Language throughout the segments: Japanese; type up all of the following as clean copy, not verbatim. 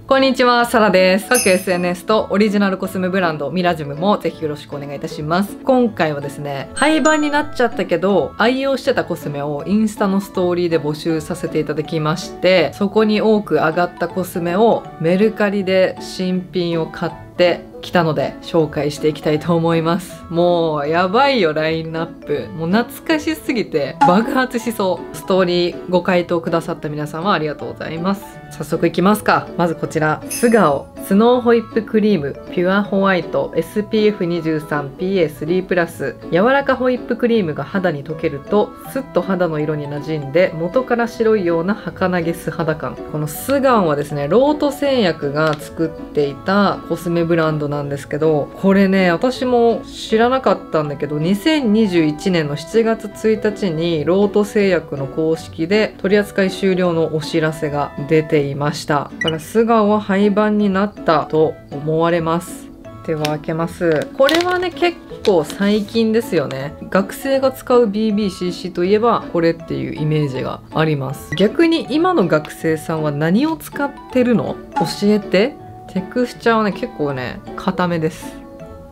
こんにちは、サラです。各 SNS とオリジナルコスメブランドミラジムもぜひよろしくお願いいたします。今回はですね、廃盤になっちゃったけど愛用してたコスメをインスタのストーリーで募集させていただきまして、そこに多く上がったコスメをメルカリで新品を買って来たので紹介していきたいと思います。もうやばいよ、ラインナップ。もう懐かしすぎて爆発しそう。ストーリーご回答くださった皆様ありがとうございます。早速いきますか。まずこちら、素顔スノーホイップクリームピュアホワイト SPF23PA3+柔らかホイップクリームが肌に溶けるとスッと肌の色に馴染んで元から白いような儚げ素肌感。この素顔はですね、ロート製薬が作っていたコスメブランドなんですけど、これね、私も知らなかったんだけど、2021年の7月1日にロート製薬の公式で取り扱い終了のお知らせが出ていました。だから素顔は廃盤になったと思われます。では開けます。これはね、結構最近ですよね。学生が使う BBCC といえばこれっていうイメージがあります。逆に今の学生さんは何を使ってるの？教えて。テクスチャーはね、結構ね、固めです。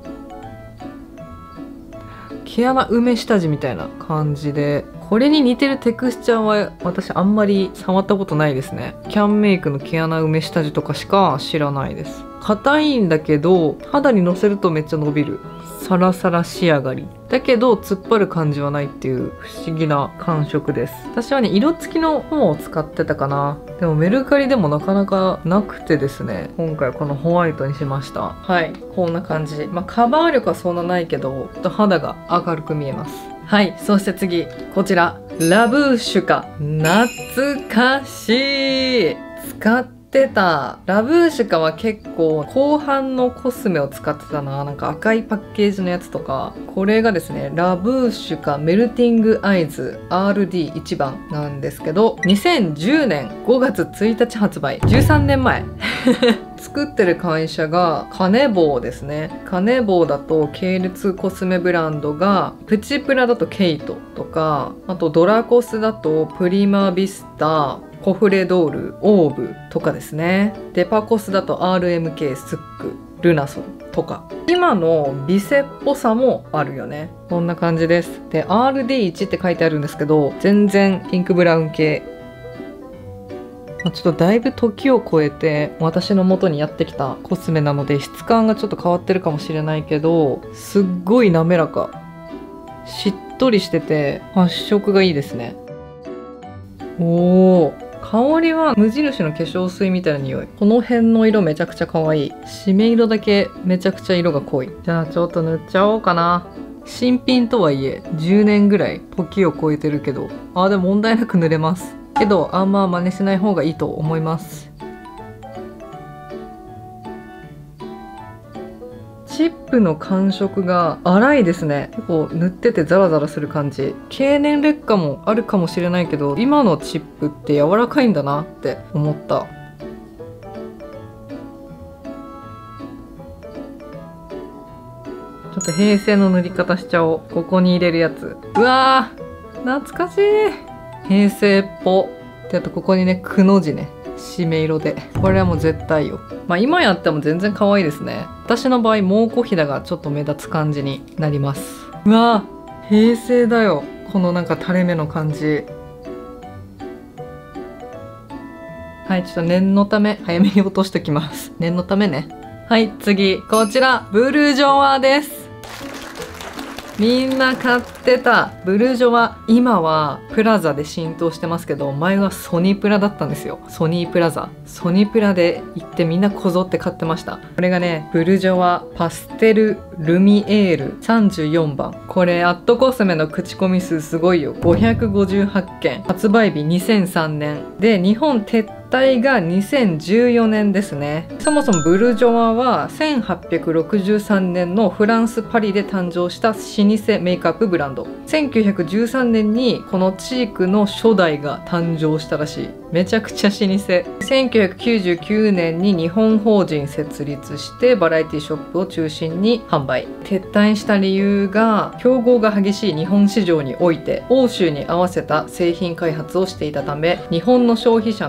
毛穴梅下地みたいな感じで、これに似てるテクスチャーは私あんまり触ったことないですね。キャンメイクの毛穴梅下地とかしか知らないです。硬いんだけど肌にのせるとめっちゃ伸びる。サラサラ仕上がりだけど突っ張る感じはないっていう不思議な感触です。私はね、色付きの方を使ってたかな。でもメルカリでもなかなかなくてですね、今回このホワイトにしました。はい、こんな感じ。まあカバー力はそんなないけど肌が明るく見えます。はい、そして次、こちらラブーシュカ。懐かしい。使ってた。ラブーシュカは結構後半のコスメを使ってたな。なんか赤いパッケージのやつとか。これがですね、ラブーシュカメルティングアイズ RD1 番なんですけど、2010年5月1日発売。13年前。作ってる会社がカネボウですね。カネボウだと系列コスメブランドがプチプラだとケイトとか、あとドラコスだとプリマビスタ、コフレドール、オーブとかですね。デパコスだと RMK スック、ルナソルとか。今のビセっぽさもあるよね。こんな感じです。で RD1 って書いてあるんですけど、全然ピンクブラウン系。ちょっとだいぶ時を超えて私の元にやってきたコスメなので質感がちょっと変わってるかもしれないけど、すっごい滑らか、しっとりしてて発色がいいですね。おー、香りは無印の化粧水みたいな匂い。この辺の色めちゃくちゃ可愛い。締め色だけめちゃくちゃ色が濃い。じゃあちょっと塗っちゃおうかな。新品とはいえ10年ぐらい時を超えてるけど、でも問題なく塗れますけど、あんま真似しない方がいいと思います。チップの感触が粗いですね。結構塗っててザラザラする感じ。経年劣化もあるかもしれないけど、今のチップって柔らかいんだなって思った。ちょっと平成の塗り方しちゃおう。ここに入れるやつ。うわー、懐かしい。平成っぽ。で、あとここにね、くの字ね。締め色で。これはもう絶対よ。まあ今やっても全然可愛いですね。私の場合、毛小ひだがちょっと目立つ感じになります。うわー、平成だよ。このなんか垂れ目の感じ。はい、ちょっと念のため、早めに落としときます。念のためね。はい、次。こちら、ブルジョワです。みんな買ってたブルジョワ。今はプラザで浸透してますけど、前はソニプラだったんですよ。ソニープラザ。ソニプラで行ってみんなこぞって買ってました。これがね、ブルジョワパステルルミエール34番。これアットコスメの口コミ数すごいよ。558件。発売日2003年。で、日本撤退が2014年ですね。そもそもブルジョワは1863年のフランス・パリで誕生した老舗メイクアップブランド。1913年にこのチークの初代が誕生したらしい。めちゃくちゃ老舗。1999年に日本法人設立してバラエティショップを中心に販売。撤退した理由が競合が激しい日本市場において欧州に合わせた製品開発をしていたため、日本の消費者の高い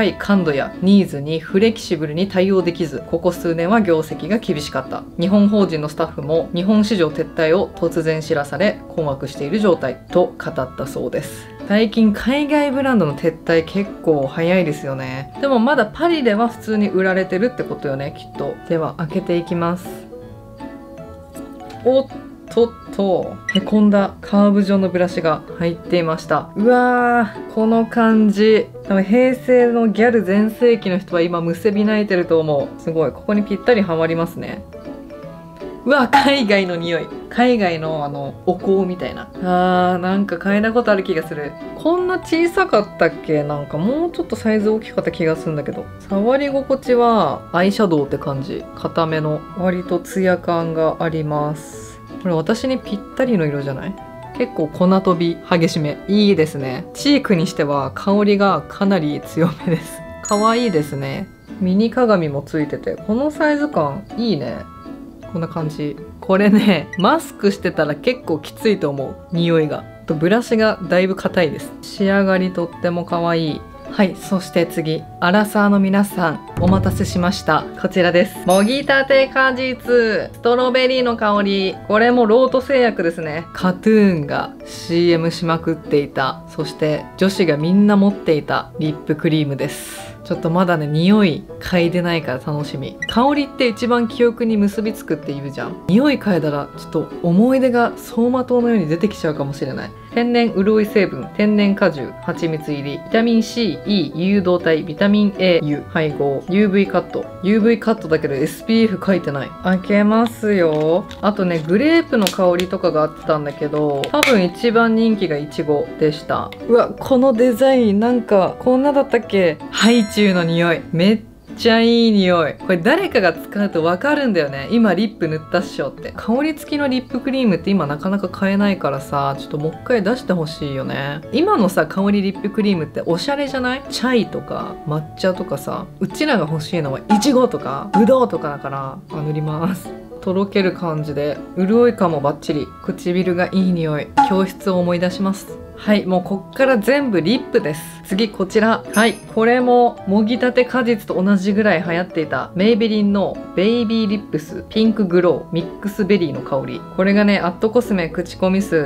い感度やニーズにフレキシブルに対応できず、ここ数年は業績が厳しかった。日本法人のスタッフも日本市場撤退を突然知らされ困惑している状態と語ったそうです。最近海外ブランドの撤退結構早いですよね。でもまだパリでは普通に売られてるってことよね、きっと。では開けていきます。おっとへこんだカーブ状のブラシが入っていました。うわー、この感じ。多分平成のギャル全盛期の人は今むせび泣いてると思う。すごい、ここにぴったりはまりますね。うわ、海外の匂い。海外のお香みたいな。なんか嗅いだことある気がする。こんな小さかったっけ？なんかもうちょっとサイズ大きかった気がするんだけど。触り心地はアイシャドウって感じ。固めの割とツヤ感があります。これ私にぴったりの色じゃない？結構粉飛び激しめ。いいですね。チークにしては香りがかなり強めです。可愛いですね。ミニ鏡もついてて、このサイズ感いいね。こんな感じ。これね、マスクしてたら結構きついと思う。匂いが。とブラシがだいぶ硬いです。仕上がりとっても可愛い。はい、そして次、アラサーの皆さん、お待たせしました。こちらです。もぎたて果実、ストロベリーの香り。これもロート製薬ですね。カトゥーンが CM しまくっていた。そして女子がみんな持っていたリップクリームです。ちょっとまだね、匂い嗅いでないから楽しみ。香りって一番記憶に結びつくって言うじゃん。匂い嗅いだらちょっと思い出が走馬灯のように出てきちゃうかもしれない。天然潤い成分、天然果汁、蜂蜜入り、ビタミン C、E、誘導体、ビタミン A、U、配合、UV カット。UV カットだけど SPF 書いてない。開けますよ。あとね、グレープの香りとかがあったんだけど、多分一番人気がイチゴでした。うわ、このデザインなんかこんなだったっけ？ハイチュウの匂い。めっちゃいい匂い。これ誰かが使うとわかるんだよね。今リップ塗ったっしょって。香り付きのリップクリームって今なかなか買えないからさ、ちょっともう一回出してほしいよね。今のさ、香りリップクリームっておしゃれじゃない？チャイとか抹茶とかさ、うちらが欲しいのはイチゴとかブドウとかだから、塗ります。とろける感じで潤い感もバッチリ。唇がいい匂い。教室を思い出します。はい、もうこっから全部リップです。次こちら。はい、これももぎたて果実と同じぐらい流行っていたメイベリンのベイビーリップスピンクグローミックスベリーの香り。これがね、アットコスメ口コミ数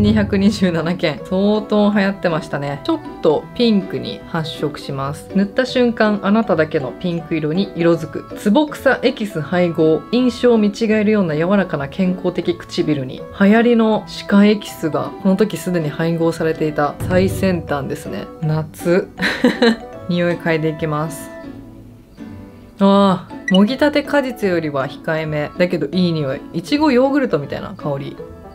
1227件。相当流行ってましたね。ちょっとピンクに発色します。塗った瞬間あなただけのピンク色に色づく。ツボクサエキス配合。印象を見違えるような柔らかな健康的唇に。流行りの歯科エキスがこの時すでに配合されていた最先端ですね。夏匂い嗅いでいきます。もぎたて果実よりは控えめだけどいい匂い。いちごヨーグルトみたいな香り。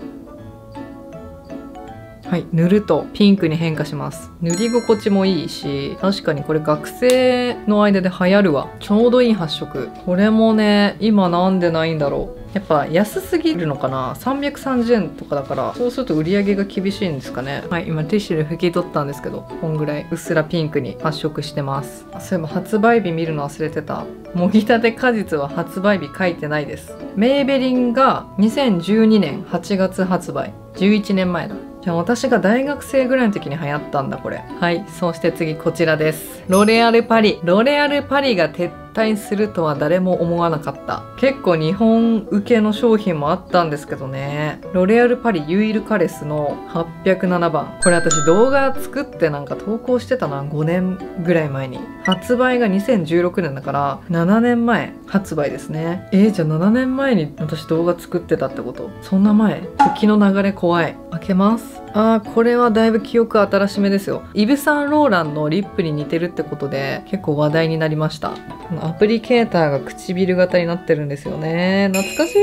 はい、塗るとピンクに変化します。塗り心地もいいし、確かにこれ学生の間で流行るわ。ちょうどいい発色。これもね、今なんでないんだろう。やっぱ安すぎるのかな。330円とかだから、そうすると売り上げが厳しいんですかね。はい、今ティッシュで拭き取ったんですけど、こんぐらいうっすらピンクに発色してます。そういえば発売日見るの忘れてた。もぎたて果実は発売日書いてないです。メイベリンが2012年8月発売。11年前だ。じゃあ私が大学生ぐらいの時に流行ったんだこれ。はい、そして次こちらです。ロレアルパリ。ロレアルパリが撤退するとは誰も思わなかった。結構日本受けの商品もあったんですけどね。ロレアルパリユイルカレスの807番。これ私動画作ってなんか投稿してたな。5年ぐらい前に。発売が2016年だから7年前発売ですね。じゃあ7年前に私動画作ってたってこと？そんな前？時の流れ怖い。開けます。これはだいぶ記憶新しめですよ。イヴ・サンローランのリップに似てるってことで結構話題になりました。このアプリケーターが唇型になってるんですよね。懐かしい。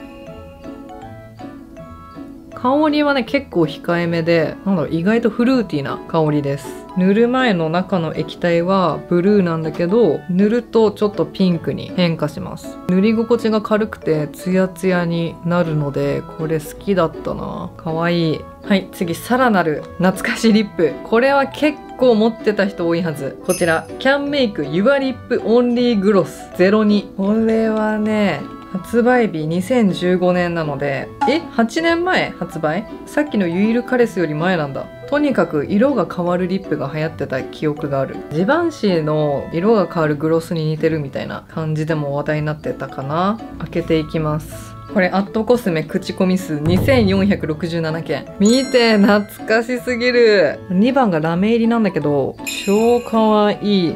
香りはね結構控えめで、意外とフルーティーな香りです。塗る前の中の液体はブルーなんだけど、塗るとちょっとピンクに変化します。塗り心地が軽くてツヤツヤになるので、これ好きだったな。かわいい。はい、次さらなる懐かしいリップ。これは結構持ってた人多いはず。こちらキャンメイクユアリップオンリーグロス02。これはね発売日2015年なので、8年前発売？さっきのユイルカレスより前なんだ。とにかく色が変わるリップが流行ってた記憶がある。ジバンシーの色が変わるグロスに似てるみたいな感じでも話題になってたかな。開けていきます。これアットコスメ口コミ数2467件。見て、懐かしすぎる。2番がラメ入りなんだけど超かわいい。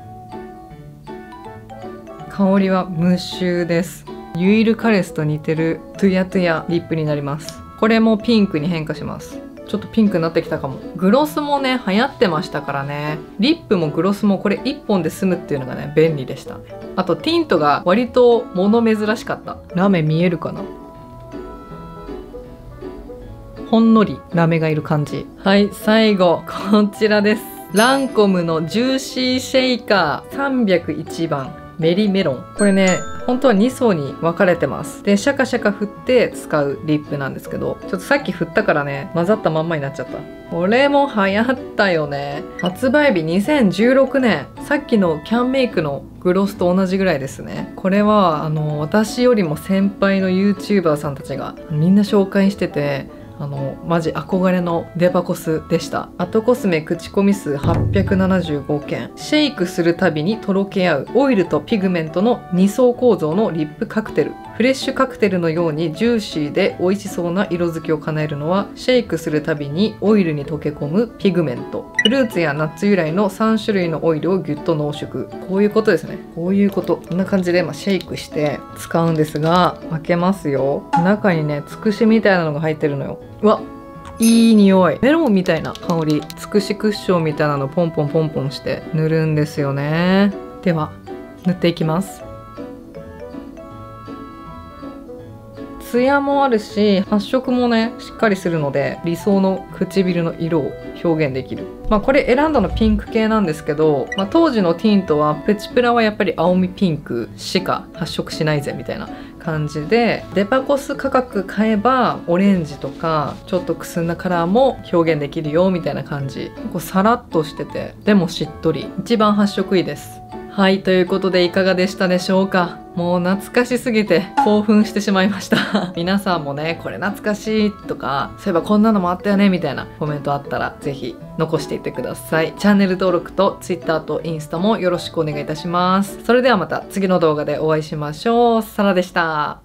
香りは無臭です。ユイルカレスと似てるトゥヤトゥヤリップになります。これもピンクに変化します。ちょっとピンクになってきたかも。グロスもね、流行ってましたからね。リップもグロスもこれ1本で済むっていうのがね、便利でした。あとティントが割と物珍しかった。ラメ見えるかな？ほんのりラメがいる感じ。はい、最後、こちらです。ランコムのジューシーシェイカー301番。メリメロン。これね、本当は2層に分かれてます。で、シャカシャカ振って使うリップなんですけど、ちょっとさっき振ったからね、混ざったまんまになっちゃった。これも流行ったよね。発売日2016年。さっきのキャンメイクのグロスと同じぐらいですね。これは、私よりも先輩の YouTuber さんたちがみんな紹介してて、マジ憧れのデパコスでした。アトコスメ口コミ数875件。シェイクするたびにとろけ合うオイルとピグメントの2層構造のリップカクテル。フレッシュカクテルのようにジューシーで美味しそうな色づきを叶えるのは、シェイクするたびにオイルに溶け込むピグメント。フルーツやナッツ由来の3種類のオイルをギュッと濃縮。こういうことですね。こういうこと。こんな感じでシェイクして使うんですが、開けますよ。中にね、つくしみたいなのが入ってるのよ。うわ、いい匂い。メロンみたいな香り。つくしクッションみたいなのポンポンポンポンして塗るんですよね。では塗っていきます。ツヤもあるし発色もねしっかりするので、理想の唇の色を表現できる。これ選んだのピンク系なんですけど、当時のティントはプチプラはやっぱり青みピンクしか発色しないぜみたいな感じで、デパコス価格買えばオレンジとかちょっとくすんだカラーも表現できるよみたいな感じ。結構サラッとしててでもしっとり、一番発色いいです。はい、ということでいかがでしたでしょうか。もう懐かしすぎて興奮してしまいました皆さんもね、これ懐かしいとか、そういえばこんなのもあったよねみたいなコメントあったらぜひ残していってください。チャンネル登録と Twitter とインスタもよろしくお願いいたします。それではまた次の動画でお会いしましょう。サラでした。